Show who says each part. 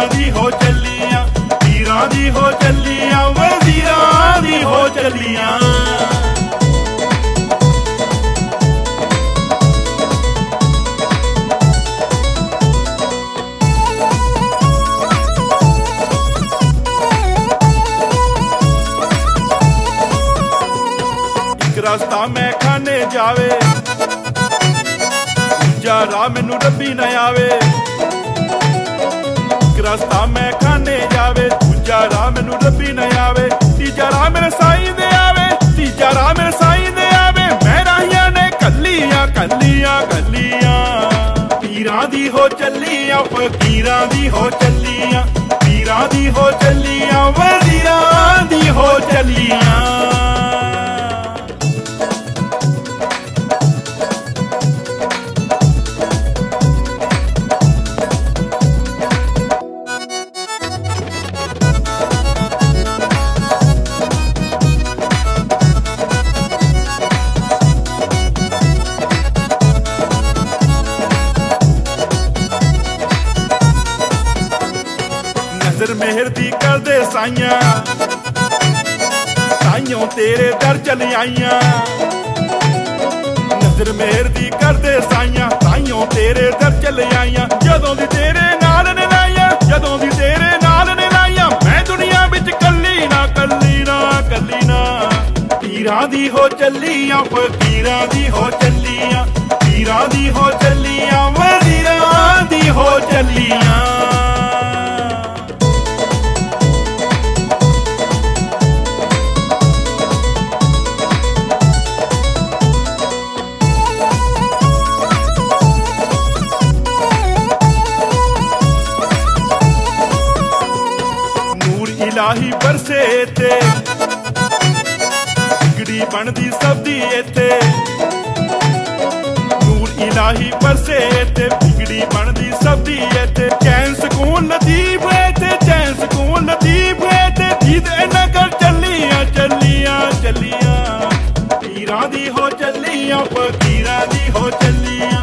Speaker 1: दी हो चलियां, पीरां दी हो चलियां, वजीरां दी हो चलियां। रास्ता मैं खाने जावे, दूजा राह मैनू रब्बी न आवे। रास्ता मैं खाने जावे, दूजा राह मैनू रब्बी न आवे। तीजा राह मेरे साईं दे आवे, तीजा राह मेरे साईं दे आवे। मैं राहियां ने कलियां कलियां कलियां, पीरां दी हो चलियां, फकीरां दी हो चलियां, पीरां दी हो चलियां, वजीरां दी हो चलियां। नजर मेहर दी कर दे साइयां, साइयों तेरे दर चल आइयां। नजर मेहर दी कर दे साइयां, साइयों तेरे दर चल आइयां। जदों दी तेरे नाल ने लाइयां, जदों दी तेरे नाल ने लाइयां। मैं दुनिया विच कल्ली ना कल्ली ना कल्ली ना। पीरां दी हो चलियां, फकीरां दी हो चलियां, पीरां दी हो चलियां, वजीरां दी हो चलियां। इलाही बरसे ते बिगड़ी बनदी सब दी इत्थे। नूर इलाही बरसे ते बिगड़ी बनदी सब दी इत्थे। चैन सुकून लतीफ इत्थे, चैन सुकून लतीफ इत्थे। जीत इन्ना कर चलियां चलियां चलियां, पीरां दी हो चलियां, फकीरां दी हो चलियां।